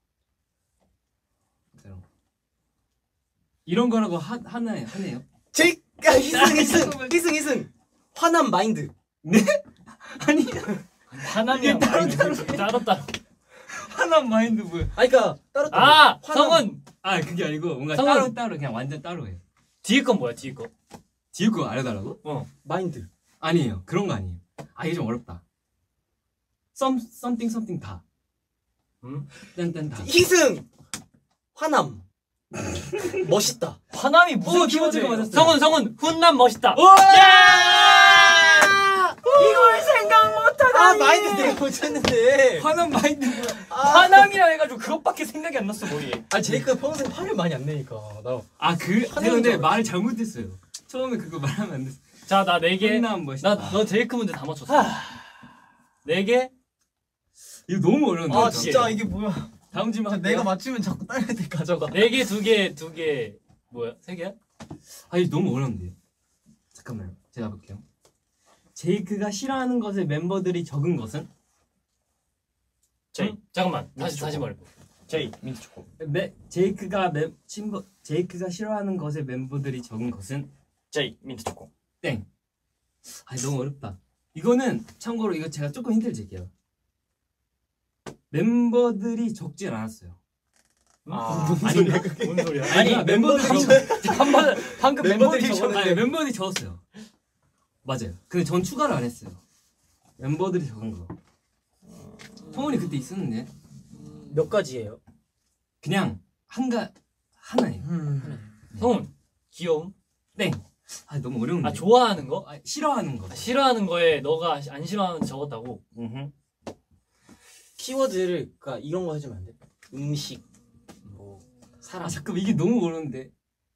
이런 거. 이런 거라고 하 하나 하네요. 제 아, 희승 희승 희승 희승 화남 마인드 아니 화남이랑 따로 마인드. 따로 따로 따로. 하나 마인드 뭐야? 아니 그니까 따로 따로 아 화남- 성은 아 그게 아니고 뭔가 성은- 따로 따로 그냥 완전 따로 해요. 뒤에 건 뭐야 뒤에 거? 지우 거 알려달라고? 어. 마인드 아니에요. 그런 거 아니에요. 아 이게 좀 어렵다. some something something 다. 음? 딴딴 다. 희승 화남 멋있다 화남이 무슨 오, 키워드가 키워드예요? 맞았어요. 성은 성은 훈남 멋있다. 이걸 생각 못하다니. 아 마인드 내가 못 찾는데 화난 마인드 뭐야? 화남이라 해가지고 그것밖에 생각이 안 났어 머리에. 아 제이크 평생 화를 많이 안 내니까 나 아그 제가 화내는 근데 줄 말을 잘못했어요. 처음에 그거 말하면 안 됐어. 자 나 네 개. 훈남 멋있다. 나 너 제이크 문제 다 맞췄어. 네 개. 이거 너무 어려운데. 아 저. 진짜 이게 뭐야 다음 질문 저 할게요. 내가 맞추면 자꾸 다른 애들 가져가 네 개, 두 개, 두 개. 뭐야? 세 개야? 아 이거 너무 어려운데요. 잠깐만요. 제가 볼게요. 제이크가 싫어하는 것에 멤버들이 적은 것은? 제이 응? 잠깐만. 다시 민트 다시 초코. 말해. 제이 민트 초코. 매, 제이크가 멤 친구 제이크가 싫어하는 것에 멤버들이 적은 것은? 제이 민트 초코. 땡. 아 너무 어렵다. 이거는 참고로 이거 제가 조금 힌트를 드릴게요. 멤버들이 적진 않았어요. 아 아닌가? 뭔 소리야? 아니, 아니 멤버들이 적... 한번 방금 멤버들이 멤버들이 적었는데. 아니 멤버들이 적었어요. 맞아요. 근데 전 추가를 안 했어요. 멤버들이 적은 거. 성훈이 그때 있었는데 몇 가지예요? 그냥 한가 하나예요. 성훈. 귀여움. 땡. 아 너무 어려운데. 아 좋아하는 거? 아, 싫어하는 거. 아, 싫어하는 거에 너가 안 싫어하는 거 적었다고. 음흠. 키워드를 그니까 이런 거 해주면 안 돼? 음식 뭐 사람 아 잠깐 이게 너무 어려운데.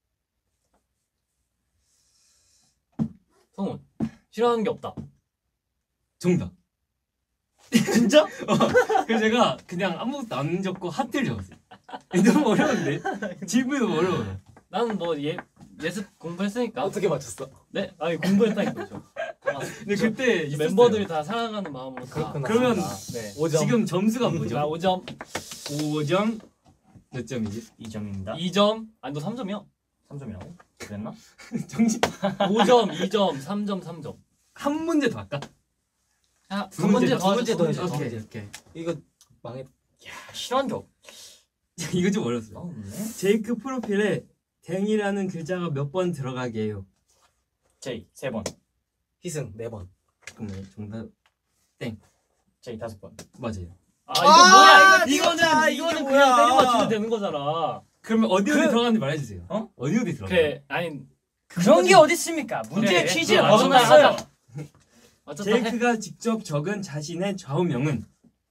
성훈. 싫어하는 게 없다. 정답. 진짜? 그래서 제가 그냥 아무것도 안 적고 하트를 적었어요. 너무 어려운데? 질문이 너무 어려워요. 나는 뭐 예, 예습 공부했으니까. 어떻게 맞췄어? 네? 아니 공부했다니까 저. 아, 근데 그때 있었어요. 멤버들이 다 사랑하는 마음으로 다. 그렇구나. 그러면 네. 오 점 지금 점수가 나 뭐죠? 오 점, 오 점 몇 점이지? 이 점입니다. 이 점, 아니 너 삼 점이야. 삼 점이라고? 그랬나? 정신 오 점, 이 점, 삼 점, 삼 점. 한 문제 더 할까? 아, 두 두 문제 문제, 더 두 문제 더 하자, 해줘. 두 오케이 문제. 오케이. 이거 망했 싫어한 게 없. 이거 좀 어려웠어요. 없네. 제이크 프로필에 댕이라는 글자가 몇 번 들어가게 해요? 제이 세 번. 희승 네 번 잠깐만요. 정답 제이 다섯 번. 맞아요. 아 이거 아, 뭐야? 이거 이거는 진짜, 이거는 이게 그냥 뭐야. 때려 맞추면 되는 거잖아. 그러면 어디 어디 그- 들어가는지 말해주세요. 어? 어디 어디 들어가? 그래, 아니 그런 게 어디 있습니까? 문제의 그래, 취지에 그래, 벗어났어요. 맞췄다, 맞췄다 해. 제이크가 직접 적은 자신의 좌우명은?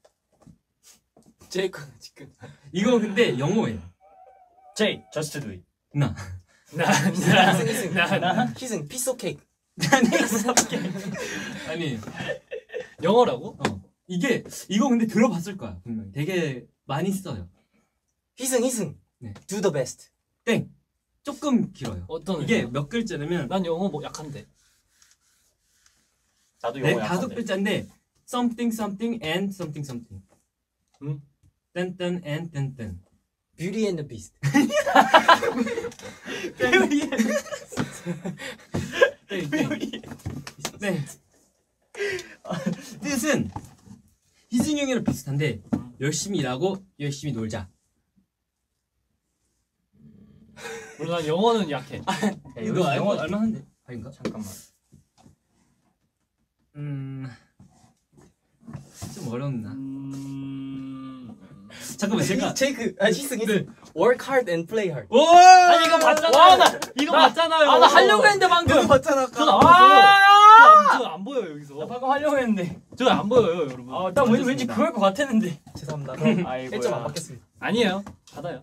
제이크 지금 이거 근데 영어예요. 제이 just do it. 나. 희승 희승 나, 나. 희승 피스 오브 케이크 아니 영어라고? 어 이게 이거 근데 들어봤을 거야 분명히. 되게 많이 써요. 희승 희승 네. do the best 땡. 조금 길어요. 어떤 이게 의미야? 몇 글자냐면 난 영어 뭐 약한데. 나도 네, 영어 다섯 약한데. 글자인데 something something and something something. 음? 딴딴 and 딴딴. Beauty and the Beast 땡, 땡. 네. 뜻은 희승이 형이랑 비슷한데 열심히 일하고 열심히 놀자. 물론 난 영어는 약해. 야, 이거 여기서 알고 영어 알만한데. 아닌가? 잠깐만. 음. 좀 어렵나? 음... 잠깐만 제가 제이크 아 희승 희승 work hard and play hard. 오! 아니 이거 봤잖아요. 와, 나- 이거 나- 봤잖아요. 아, 나 하려고 했는데 방금. 너도 봤잖아. 저는 아까. 안 보여요. 아! 저안 보여요 여기서. 나 방금 하려고 했는데. 저 안 보여요 여러분. 아, 딱 왠지, 왠지 그럴 것 같았는데. 죄송합니다. 아이고야. 일 점 안 받겠습니다. 아니에요. 받아요.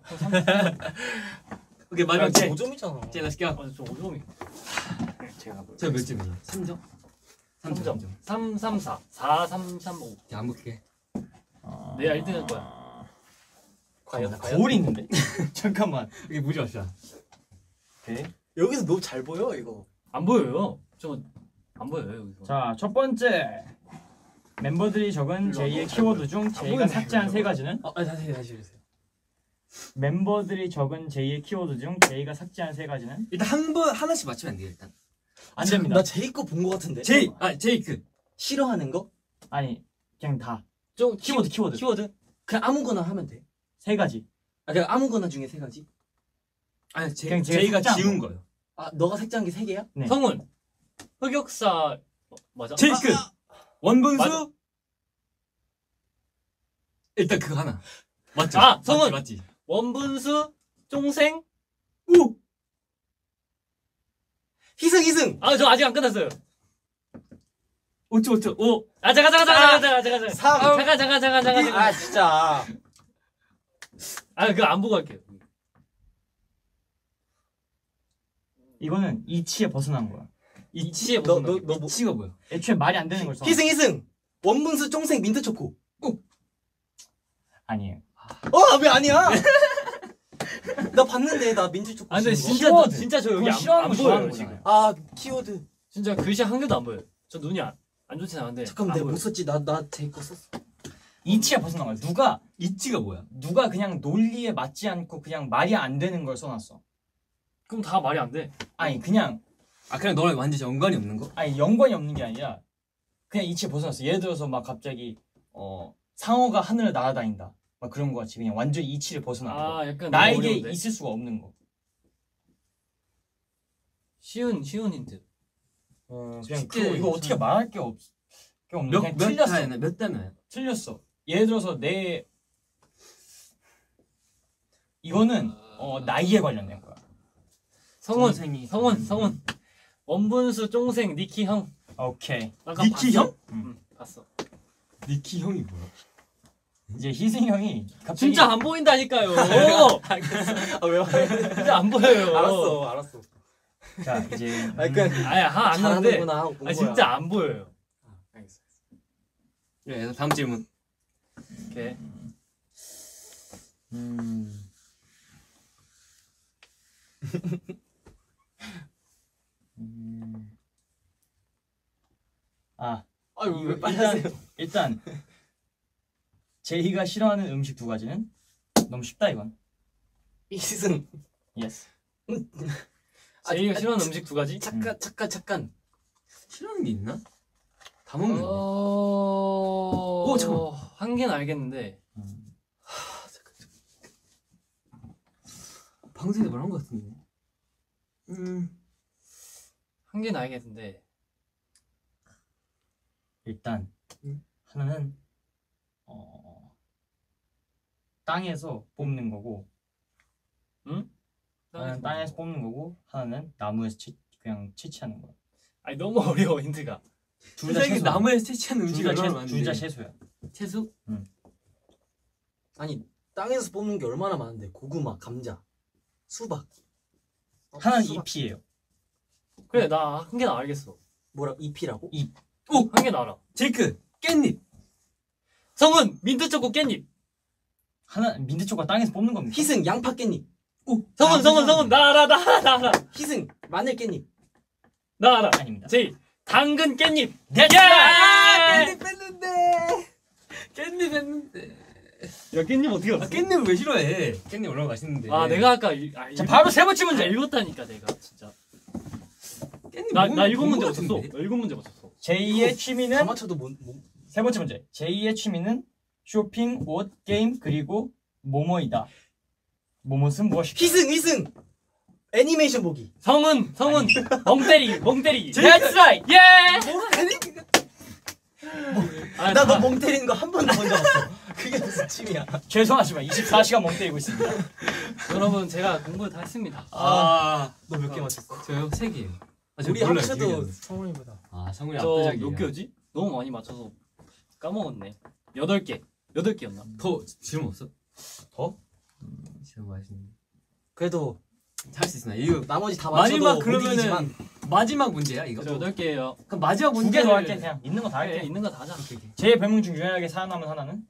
오케이 마지막 오케이. 제 오 점이잖아. 제가 시켜. 아, 저 오 점이. 제가 볼. 제가 몇 점이에요? 삼 점? 삼 점. 삼, 삼, 사. 사, 삼, 삼, 오. 야, 안 볼게. 내가 일 등 할 거야. 과연 나 과연. 거울이 있는데? 잠깐만. 이게 무지 맙시다. 오케이. 여기서 너무 잘 보여 이거. 안 보여요. 저 안 보여요 여기서. 자, 첫 번째. 멤버들이 적은 제이의 키워드 중 제이가 보이네, 삭제한 이거. 세 가지는 아 아, 다시 다시 해주세요. 멤버들이 적은 제이의 키워드 중 제이가 삭제한 세 가지는 일단 한 번 하나씩 맞추면 안 돼요, 일단. 안 됩니다. 나 제이 거 본 거 같은데. 제이! 아, 제이크. 싫어하는 거? 아니, 그냥 다. 좀 키워드, 키워드. 키워드. 그냥 아무거나 하면 돼. 세 가지. 아 그냥 아무거나 중에 세 가지. 아니, 제, 그냥 제가 제이가 삭제한 지운 거. 거예요. 아 너가 색자한 게 세 개야? 네. 성훈. 흑역사 어, 맞아? 제이크! 아, 원분수! 맞아. 일단 그거 하나. 맞죠? 아, 성훈! 맞지, 맞지? 원분수 쫑생. 오! 희승 희승. 아, 저 아직 안 끝났어요. 오초, 오초, 오! 아, 잠깐 잠깐 잠깐 잠깐 잠깐 잠깐. 삼. 잠깐 잠깐 잠깐 잠깐 잠깐. 아 진짜. 아, 그거 안 보고 할게요. 이거는 이치에 벗어난 거야. 이치에 너 무슨 너 말이야? 너 뭐? 이치가 뭐야? 애초에 말이 안 되는 걸 써. 희승 희승. 원분수 쫑생 민트 초코. 아니에요. 어 왜 아니야? 나 봤는데 나 민트 초코. 아, 근데 지은 거. 진짜 키워드. 진짜 저 여기 그건 안, 싫어하는 안 거 보여요 좋아하는 지금. 거잖아요. 아 키워드. 진짜 글씨 한 개도 안 보여요. 저 눈이 안, 안 좋진 않은데. 잠깐만 안 내가 못 보여요. 썼지. 나 나 제이 거 썼어. 이치에 벗어난 거야. 누가 이치가 뭐야? 누가 그냥 논리에 맞지 않고 그냥 말이 안 되는 걸 써놨어. 그럼 다 말이 안 돼. 아니 그냥 아, 그냥 너랑 완전 연관이 없는 거? 아니 연관이 없는 게 아니라 그냥 이치에 벗어났어. 예를 들어서 막 갑자기 어 상어가 하늘을 날아다닌다. 막 그런 거 같이 그냥 완전 이치를 벗어난 거. 아, 약간 너무 나에게 어려운데? 있을 수가 없는 거. 쉬운 쉬운 힌트. 어 그냥 쉽게 그거 이거 어떻게 말할 게 없. 게 없는 몇, 그냥 몇 틀렸어. 단어야? 몇 단어야? 틀렸어. 예를 들어서 내 이거는 어 나이에 관련된 거야. 성훈 동생이- 성훈 성훈. 원분수 쫑생 니키 형. 오케이. 아까 니키 봤어? 형? 응, 봤어. 니키 형이 뭐야? 이제 희승이 형이 갑자기 진짜 안 보인다니까요. 아왜 왜? 진짜 안 보여요. 알았어 알았어. 자 이제 아 그냥 아니 하안 나는데. 잘하는구나 하고 본 아 거야. 진짜 안 보여요. 알겠어. 네, 다음 질문. 오케이. 음. 음. 아 아유 왜 일단 빨라세요? 일단 제이가 싫어하는 음식 두 가지는 너무 쉽다 이건. 희승. 예스. 제이가 아, 싫어하는 음식 두 가지? 잠깐 잠깐 잠깐. 싫어하는 게 있나? 다 먹는데. 어... 오, 잠깐만. 한 개는 알겠는데. 음. 방송에서 말한 것 같은데. 음. 한 개는 알겠는데. 일단 음. 하나는 어 땅에서 뽑는 거고, 응? 하나는 땅에서 뽑는 거고, 하나는 나무에서 채, 그냥 채취하는 거야. 아니 너무 어려워 힌트가. 둘 다 세상에 채소. 나무에 채취하는 음식이 둘다 얼마나 채소. 많은데. 둘 다 채소야. 채소? 아니 땅에서 뽑는 게 얼마나 많은데 고구마, 감자, 수박. 어, 하나는 수박. 잎이에요. 그래 나 한 개는 알겠어. 뭐라 잎이라고? 오! 한 개는 알아. 제이크! 깻잎! 성은 민트 초코 깻잎. 하나 민트초코가 땅에서 뽑는 겁니다. 희승 양파 깻잎. 오! 성은 성은 성은 나 알아 나 알아 나 알아 희승 마늘 깻잎. 나 알아. 아닙니다. 제이 당근 깻잎. 야! 깻잎 뺐는데! 깻잎 뺐는데. 야 깻잎 어떻게 아, 알았어? 깻잎을 왜 싫어해? 깻잎 얼마나 맛있는데. 아 내가 아까 일- 아, 자 일- 바로 세 번째 문제 문제. 읽었다니까 내가 진짜. 깻잎 나 먹으면 나 일곱 좋은 문제 것 맞췄어. 같은데? 나 일곱 문제 맞췄어. 제이의 다 취미는 맞춰도 뭐, 뭐. 세 번째 문제. 제이의 취미는 쇼핑, 옷, 게임 그리고 모모이다. 모모는 무엇일까? 희승 희승 애니메이션 보기. 성훈 성훈 멍 때리기 멍 때리기. That's right. 예. 나 너 멍 때리는 거 한 번도 본 적 없어. 그게 무슨 취미야? 죄송하지만 이십사 시간 멍 때리고 있습니다. 여러분 제가 공부 다 했습니다. 아, 너 몇 개 맞췄어? 저요 세 개요. 아, 저 우리 몰라요, 합쳐도 기억이 안 나요. 성훈이보다. 아, 성훈이 저 압도적이에요. 몇 개였지? 너무 많이 맞춰서 까먹었네. 여덟 개. 여덟 개였나? 더 질문 없어? 더? 질문 맛있는. 그래도 할 수 있나? 이거 나머지 다 맞춰도 마지막 못 그러면은 이기지만 마지막 문제야 이거? 그래서 여덟 개예요. 그럼 마지막 두 문제를 개도 할게 그냥 있는 거 다 그래, 할게. 있는 거 다 하자. 제이의 별명 중 유일하게 살아남은 하나는?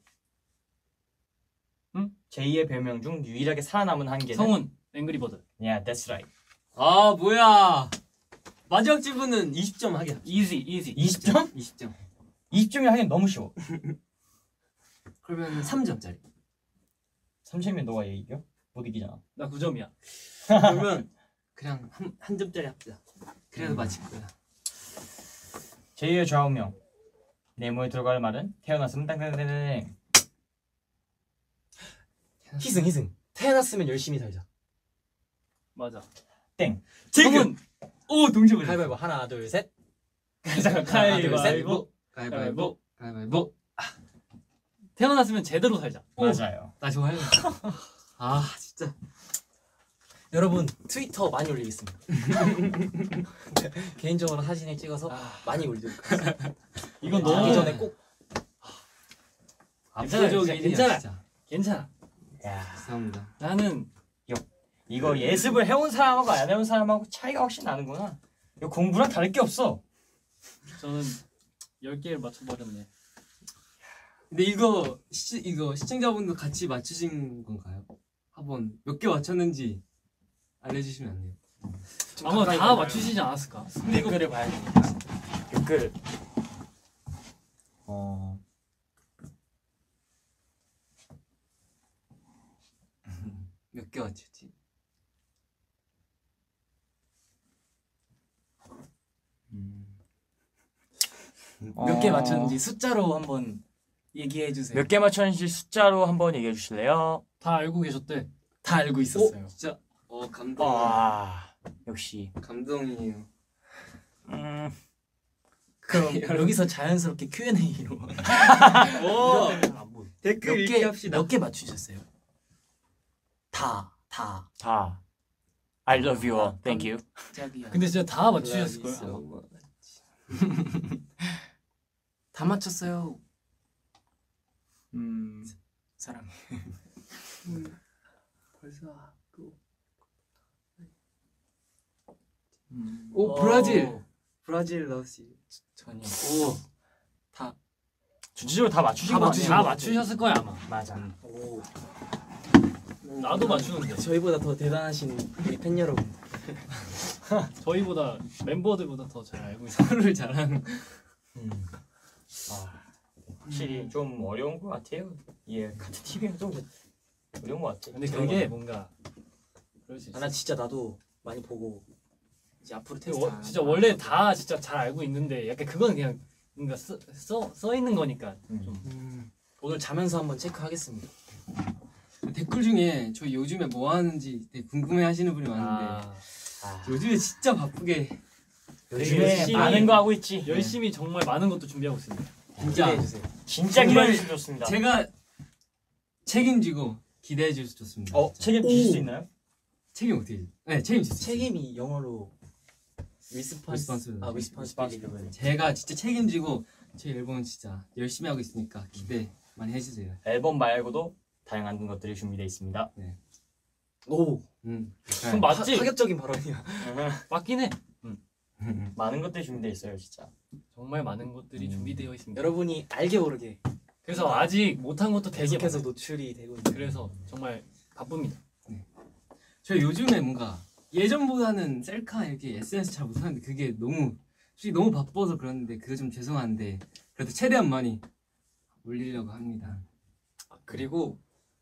응? 제이의 별명 중 유일하게 살아남은 한 개는? 성훈 앵그리버드. Yeah, that's right. 아 뭐야? 마지막 질문은 이십 점 하게. 이지 이지. 이십 점? 이십 점. 이십 점이 하긴 너무 쉬워. 그러면 삼 점짜리. 삼 점이면 너가 이겨? 못 이기잖아. 나 구 점이야. 그러면 그냥 한, 한 점짜리 합시다. 그래도 맞힐 거야. 제이의 좌우명. 네모에 들어갈 말은 태어났으면 땅땅땅땅. 희승 희승. 태어났으면 열심히 살자. 맞아. 땡. 성훈. 오 동시에 보자. 가위바위보 하나 둘 셋. 잠깐 가위바위보. 가위바위보. 가위바위보. 태어났으면 제대로 살자. 맞아요. 나 좋아해. 아 진짜. 여러분 트위터 많이 올리겠습니다. 개인적으로 사진을 찍어서 많이 올릴 거예요. 이건 자기 너무 전에 꼭 괜찮아요. 진짜 괜찮아. 진짜. 괜찮아. 야, 죄송합니다. 나는 이거 예습을 해온 사람하고 안 해온 사람하고 차이가 확실히 나는구나. 이거 공부랑 다를 게 없어. 저는 열 개를 맞춰버렸네. 근데 이거 시 이거 시청자분도 같이 맞추신 건가요? 한번 몇 개 맞췄는지 알려주시면 안 돼요? 아마 다 맞추시지 않았을까? 댓글을 봐야 되니까. 댓글. 어. 몇 개 맞췄지? 몇 개 맞췄는지 숫자로 한번 얘기해 주세요. 몇 개 맞췄는지 숫자로 한번 얘기해 주실래요? 다 알고 계셨대. 다 알고 있었어요. 진짜 어 감동. 아, 역시. 감동이에요. 음. 그럼 여기서 자연스럽게 큐 앤 에이로 오 댓글 읽기 합시다. 몇 개 맞추셨어요? 다, 다. 다. I love you all. Thank you. 짝이야. 근데 진짜 다 맞추셨을 거예요. 다 맞췄어요. 음, 사랑해. 벌써 그 음. 오 브라질 브라질 러시 전혀. 오 다. 전체적으로 다 맞추신 다 거 맞추신 아니에요? 다 맞추셨을 거야 아마. 맞아. 오. 나도 맞추는데. 저희보다 더 대단하신 우리 팬 여러분. 저희보다 멤버들보다 더 잘 알고 있어요. 서로를 잘하는. 음. 아, 확실히 좀 어려운 것 같아요. 예, 같은 팀이면 좀 어려운 것 같아. 근데 그게 뭔가 그럴 수 아, 있어. 나 진짜 나도 많이 보고 이제 앞으로 근데 테스트. 워, 진짜 원래 다 진짜 잘 알고 있는데 약간 그건 그냥 뭔가 써, 써, 써 있는 거니까 좀 음. 오늘 자면서 한번 체크하겠습니다. 댓글 중에 저 요즘에 뭐 하는지 되게 궁금해하시는 분이 많은데 아, 아, 요즘에 진짜 바쁘게 요즘에 열심히- 많은 거 하고 있지. 열심히 정말 많은 것도 준비하고 있습니다. 진짜 기대해 주세요. 진짜 정말 기대해 주시면 좋습니다. 제가 책임지고 기대해 주셔서 좋습니다. 어, 진짜. 책임 주실 오. 수 있나요? 책임 어떻게? 지- 네 책임 주세요. 책임이 영어로 리스폰스 Responsibility. 아 리스폰시빌리티. 제가 진짜 책임지고 제 앨범 진짜 열심히 하고 있으니까 기대 많이 해주세요. 앨범 말고도 다양한 것들이 준비되어 있습니다. 오. 음. 그럼 맞지? 파격적인 발언이야. 맞긴 해. 많은 것들이 준비되어 있어요, 진짜. 정말 많은 것들이 음. 준비되어 있습니다. 여러분이 알게 모르게 그래서 아직 못한 것도 되게 계속해서 많아요. 노출이 되고 있는. 그래서 정말 바쁩니다. 저 요즘에 뭔가 예전보다는 셀카 이렇게 에스엔에스 잘 못하는데 그게 너무 솔직히 너무 바빠서 그러는데 그거 좀 죄송한데 그래도 최대한 많이 올리려고 합니다. 아, 그리고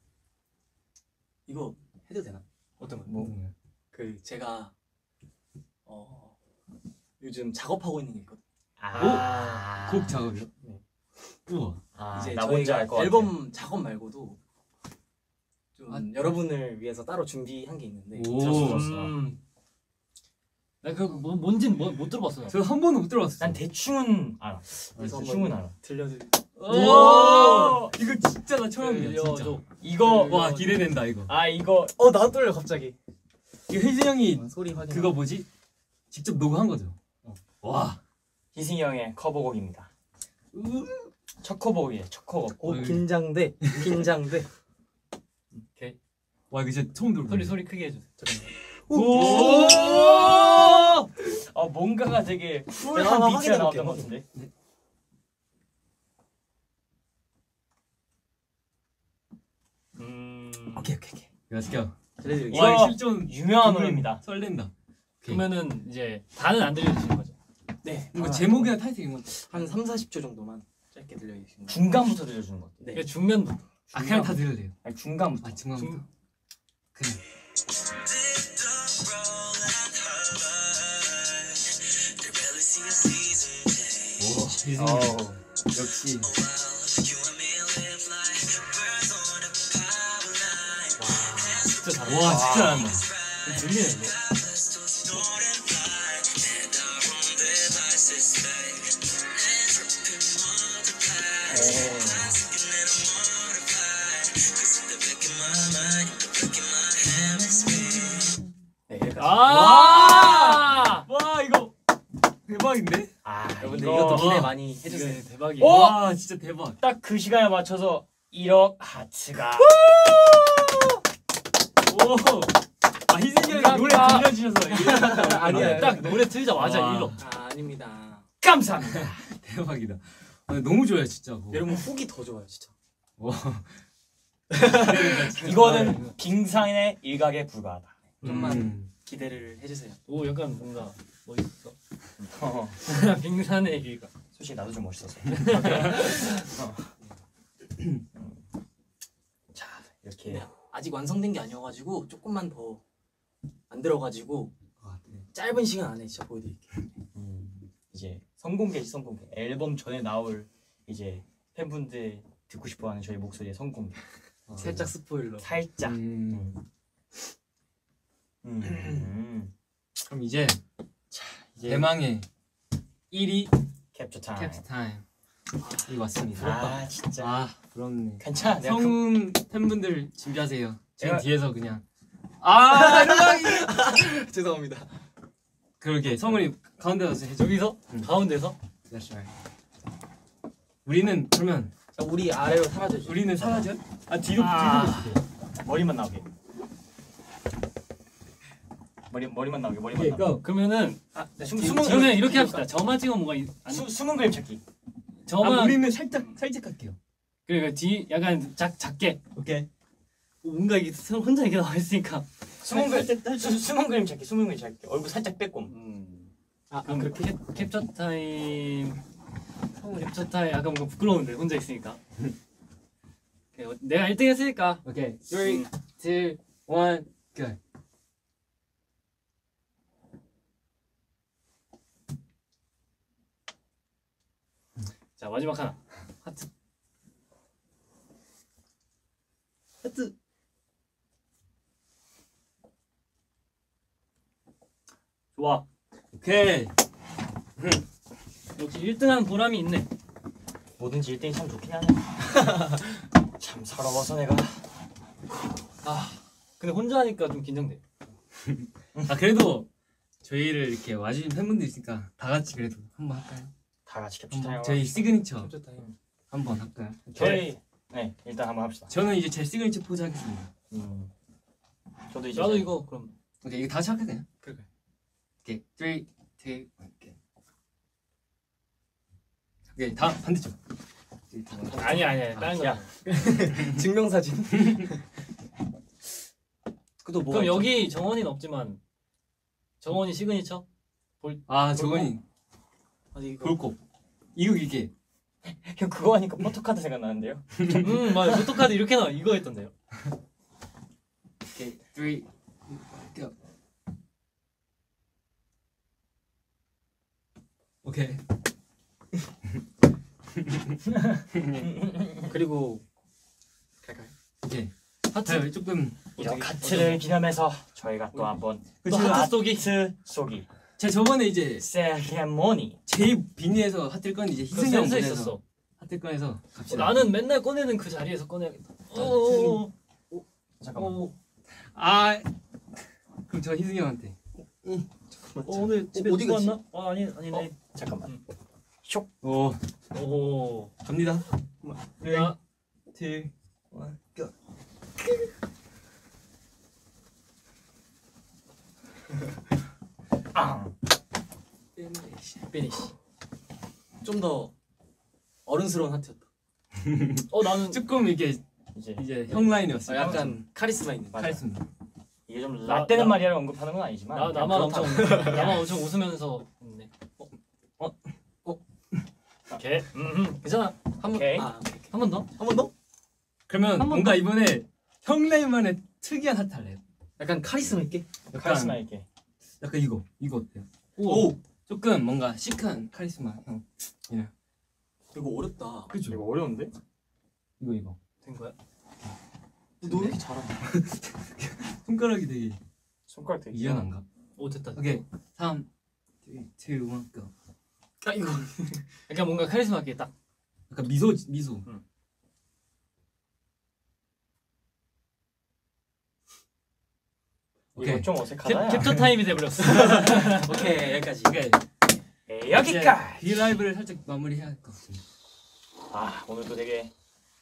이거 해도 되나? 어떤 거? 뭐? 그 제가 어 요즘 작업하고 있는 게 있거든. 아, 곡 작업이요? 네. 우와. 아, 이제 나 뭔지 저희가 알 것 같아. 앨범 작업 말고도 좀 아, 여러분을 위해서 따로 준비한 게 있는데 오. 들었어, 들었어. 음, 나그 뭐, 뭔진 뭐, 못 들어봤어. 저 한 번도 못 들어봤어. 난 대충은 알아. 그래서 대충은 알아. 들려드릴. 오! 이거 진짜 나 처음이야 진짜. 들려줘. 이거 와 기대된다 이거. 아 이거 어 나도 떨려 갑자기. 이거 혜진 형이 소리 확인. 그거 뭐지? 직접 녹음한 거죠. 와. 희승이 형의 커버곡입니다. 첫 커버곡이에요. 첫 커버곡. 오 긴장돼. 긴장돼. 와 이거 진짜 처음 들어. 소리 소리 크게 해주세요. 오! 아 뭔가가 되게 내가 쿨한 한번 비트가 확인해볼게. 나왔던 것 같은데. 음. 오케이 오케이 오케이. Let's go. 들려드릴게. 이거 와 실전 유명한 노래입니다. 설렌다. 오케이. 그러면은 이제 다는 안 들려주시는 거죠. 네. 이거 아, 제목이나 타이틀 이런 거. 한 삼, 사십 초 정도만 짧게 들려주시면. 중간부터 들려주는 것 같아. 네. 그러니까 중간부터. 아 그냥 다 들을래요. 아니 중간부터. 아 중간부터. 그냥. 오 희승이 어우. 역시. 진짜 잘한다. 와 진짜 잘한다. 들리네 이거. 네, 여기까지. 아! 와 이거 대박인데? 아, 여러분들 이거 이것도 기대 와. 많이 해주세요. 이거 대박이야. 오! 와 진짜 대박. 딱 그 시간에 맞춰서 일억 하츠가 오. 아 희승이 형이 노래 감사합니다. 들려주셔서 아니야. 딱 노래 틀자마자 와. 일로. 아 아닙니다. 감사합니다. 대박이다. 아, 너무 좋아요 진짜. 그거. 여러분 후기 더 좋아요 진짜. 와. 이거는 빙산의 일각에 불과하다. 좀만 음. 기대를 해주세요. 오 약간 뭔가 멋있어. 어, 빙산의 길가. 솔직히 나도 좀 멋있었어. 어. 자 이렇게 네, 아직 완성된 게 아니어가지고 조금만 더 만들어가지고 아, 네. 짧은 시간 안에 진짜 보여드릴게요. 음, 이제 선공개지 선공개. 앨범 전에 나올 이제 팬분들 듣고 싶어하는 저희 목소리의 선공개. 아, 살짝 스포일러. 살짝. 음. 음. 음. 그럼 이제 이제 대망의 일 위 캡처 타임. 캡스 타임 이 왔습니다. 아 진짜. 아 부럽네. 괜찮아. 내가 그, 성운 팬분들 준비하세요. 제가 제가- 뒤에서 그냥 아 대박이. 죄송합니다. 그러게 성훈이 가운데 가서 해줘. 여기서 응. 가운데서 That's right. 우리는 그러면 자, 우리 아래로 사라져 주세요. 우리는 사라져? 아 뒤로 아. 뒤로. 머리만 나오게. 머리 머리만 나오게. 머리만 오케이 나오게. 고. 그러면은 아, 네, 숨 뒤- 숨은 그러면 이렇게 합시다. 저만 찍으면 뭔가 이- 안, 수, 숨은 그림 찾기. 저만 아 우리는 살짝 살짝 할게요. 그러니까 뒤 약간 작 작게 오케이. 뭔가 이게 서- 혼자 이렇게 나와 있으니까. 숨은 그림 수- 숨은 그림 찾기. 숨은 그림 찾기. 얼굴 살짝 빼꼼. 음. 아, 그럼 아 그렇게 캡, 캡처 타임 캡처 타임 약간 뭔가 부끄러운데 혼자 있으니까. 오케이, 어, 내가 일 등 했으니까. 오케이. three, two, one, go. 자 마지막 하나 하트. 하트. 좋아. 오케이. 역시 일 등한 보람이 있네. 뭐든지 일 등이 참 좋긴 하네. 참 서러워서 내가. 아 근데 혼자 하니까 좀 긴장돼. 아 그래도 저희를 이렇게 와주신 팬분들 있으니까 다 같이 그래도 한번 할까요? 다 같이 캡처 한번 타임. 저희 시그니처 캡처 타임. 한번 할까요? 저희 네 일단 한번 합시다. 저는 이제 제 시그니처 포즈 하겠습니다. 음. 저도 이제 나도 제- 이거 그럼. 오케이 이거 다 같이 할까요 그냥? 그래, 그래. 오케이 three, two, one, go. 오케이 다 반대쪽. three, two, one. 아니 아니 아니 다른 야. 거. 증명사진. 그도 뭐? 그럼 여기 정원이는 없지만 정원이 시그니처. 아 저건이 아니 이거 볼거 이거 이게 형 그거 하니까 포토카드 생각나는데요. 음 맞아. 포토카드 이렇게 나와 이거 했던데요. 오케이 three, go. 오케이. 그리고 갈까요? 오케이. 하트. 자, 조금 이런 카트를 기념해서 저희가 또 한번 또 하트 쏘기. 하트 쏘기. 제가 저번에 이제 세레모니. 제일 빈니에서 핫들 건 이제 그 희승이 형 센스 보내서 있었어. 핫들 건에서 어, 갑시다. 나는 맨날 꺼내는 그 자리에서 꺼내야겠다. 오, 잠깐만. 오, 아 그럼 저 희승이 형한테. 어, 오늘 집에 어디 누구 갔지? 왔나? 아 아니 아니네. 잠깐만. 오 오, 갑니다. 하나, 둘, 원, 고. 아. 피니시. 좀 더 어른스러운 하트였다. 어 나는 조금 이게 이제 이제 형 라인이었어요. 아, 약간 카리스마 있는. 맞아. 카리스마. 이게 좀 나- 라떼는 나- 말이야를 언급하는 건 아니지만 나 그냥 나만 그렇다. 엄청 나만 엄청 웃으면서 있네. 어, 어? 어? 오케이. 음, 괜찮아. 한 번. 오케이. 아, 오케이. 한 번 더. 한 번 더? 그러면 한번 뭔가 이번에 형 라인만의 특이한 핫 할래요. 약간 카리스마 있게. 카리스마 약간 있게. 약간 이거 이거 어때요? 오. 조금 뭔가 시크한 카리스마 형. 예. 이거 어렵다. 그죠? 이거 어려운데? 이거 이거. 된 거야? 너 왜 이렇게 잘하냐? 손가락이 되게 손가락 되게 유연한가? 오 됐다. 오케이. 삼, 이, 일, 일, go. 아 이거. 그러니까 뭔가 카리스마 있게 딱. 약간 미소 미소. 응. 이거 오케이. 좀 캡, 어색하다. 캡처 타임이 돼버렸어. 오케이 여기까지. 오케이. 에, 여기까지. 비 라이브를 살짝 마무리해야 할 것 같습니다. 아 오늘도 되게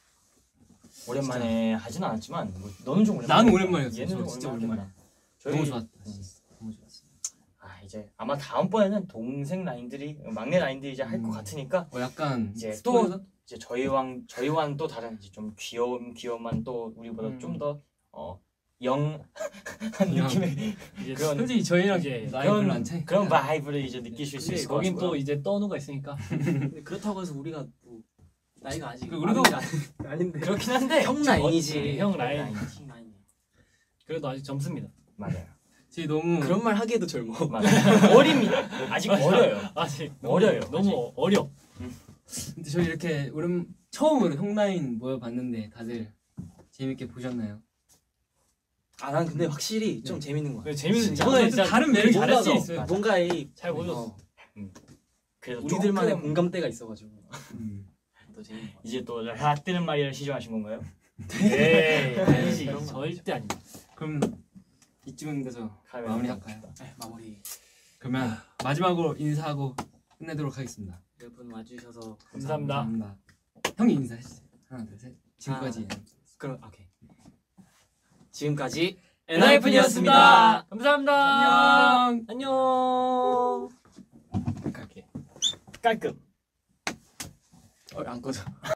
오랜만에 하진 않았지만 뭐, 너는 좀 오랜만에. 나는 오랜만이었어. 얘는 저 좀 진짜 오랜만에. 오랜만에. 저희 너무 좋았다. 음. 진짜. 너무 좋았어. 아 이제 아마 다음번에는 동생 라인들이 막내 라인들이 이제 할 것 음. 같으니까 어 약간 이제 스토리가? 이제 저희와는 저희와는 또 다른 이제 좀 귀여운 귀여움만 또 우리보다 음. 좀 더 어 영한 영. 느낌의 이제 그런 솔직히 저희랑 이제 나이 별로 그런 안 차이. 그런 바이브를 이제 느끼실 수 근데 있을 것 거긴 같고요. 또 이제 떠누가 있으니까. 근데 그렇다고 해서 우리가 뭐 나이가 아직 그 우리도- 많은 게 아닌데. 그렇긴 한데 형 라인이지. 형 라인. 라인이지. 형 라인. 그래도 아직 젊습니다. 맞아요. 저희 너무 그런 말 하기에도 젊어. 맞아요. 어립니다. 아직 어려요. 아직 어려요, 너무 어려. 근데 저희 이렇게 오랜 처음으로 형 라인 모여봤는데 다들 재밌게 보셨나요? 아 난 근데 확실히 좀 네. 재밌는 거야. 네, 재밌는 진짜. 이번에 좀 진짜 다른 매력이 뭔가 잘할 수 더- 있어요. 맞아. 뭔가 이 잘 보여줬어. 어, 그래서 우리들만의 조금 공감대가 있어가지고 음. 더 재밌는 거 같아. 이제 또 라떼는 말이야를 시전하신 건가요? 에이, 아니지. 그런 거 절대 아니지. 그럼 이쯤 돼서 가면 마무리할까요? 네, 마무리. 그러면 마지막으로 인사하고 끝내도록 하겠습니다. 여러분 와주셔서 감사합니다. 감사합니다. 형이 인사해주세요. 하나, 둘, 셋. 지금까지. 그럼 오케이. 지금까지 엔하이픈이었습니다. 엔하이픈이었습니다. 감사합니다. 안녕. 안녕. 깔끔. 깔끔. 어, 안 꺼져.